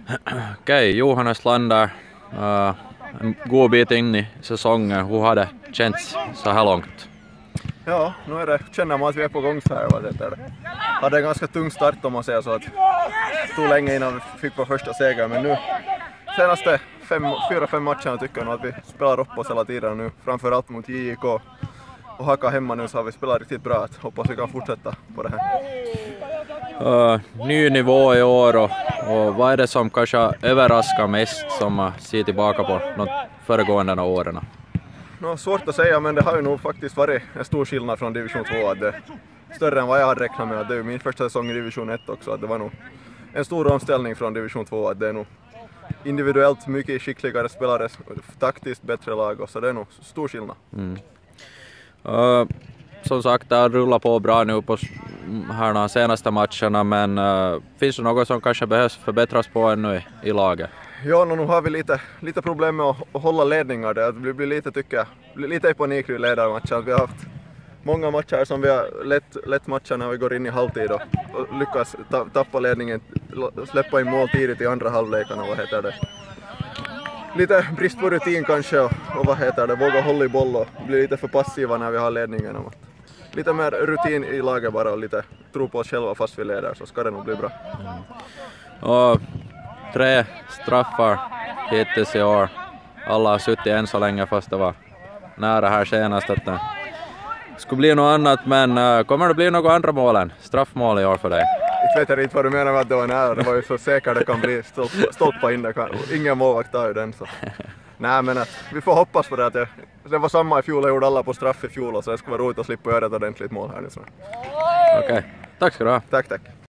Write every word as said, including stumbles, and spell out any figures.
Okej, okay, Johannes Lander, uh, en god bit in i säsongen. Hur har det känts så här långt? Ja, nu är det, känner man att vi är på gång så här. Vad det är. Hade en ganska tung start om man säger så. Att det tog länge innan vi fick vår första seger, men nu senaste fem, fyra, fem matcherna tycker jag nog att vi spelar upp oss hela tiden nu. Framförallt mot J I K och Haka hemma nu så har vi spelat riktigt bra. Att hoppas vi kan fortsätta på det här. Uh, ny nivå i år och, och vad är det som kanske överraskar mest som man ser tillbaka på de föregående åren? No, svårt att säga, men det har ju nog faktiskt varit en stor skillnad från division två. Att det, större än vad jag hade räknat med. Det är ju min första säsong i division ett också. Att det var nog en stor omställning från division två. Att det är nog individuellt mycket skickligare spelare, taktiskt bättre lag. Och så det är nog stor skillnad. Mm. Uh, som sagt, det rullar på bra nu på här de senaste matcherna. Men uh, finns det något som kanske behövs förbättras på ännu i, i laget? Ja, nu har vi lite, lite problem med att, att hålla ledningar. Det blir, blir lite, tycker jag, blir lite i panik i ledarmatchen. Vi har haft många matcher som vi har lett, lett matcher när vi går in i halvtid och, och lyckas ta, tappa ledningen, släppa in mål tidigt i andra halvlekarna. Vad heter det? Lite brist på rutin kanske och, och vad heter det, våga hålla i boll och bli lite för passiva när vi har ledningen. Lite mer rutin i laget bara och lite tro på oss själva fast vi leder, så ska det nog bli bra. Mm. Och tre straffar hittills i år. Alla har suttit än så länge fast det var nära här senast att det skulle bli något annat, men uh, kommer det bli något andra mål än straffmål i år för dig? Jag vet inte vad du menar med att det var nära, det var ju så säkert det kan bli stolpa, stolpa in det. Ingen målvakt tar ju den så. Nej, men att, vi får hoppas på det att det, det var samma i fjol, jag gjorde alla på straff i fjol och så det ska vara roligt att slippa göra ett ordentligt mål här nu. Okej, okay. Tack ska du ha. Tack, tack.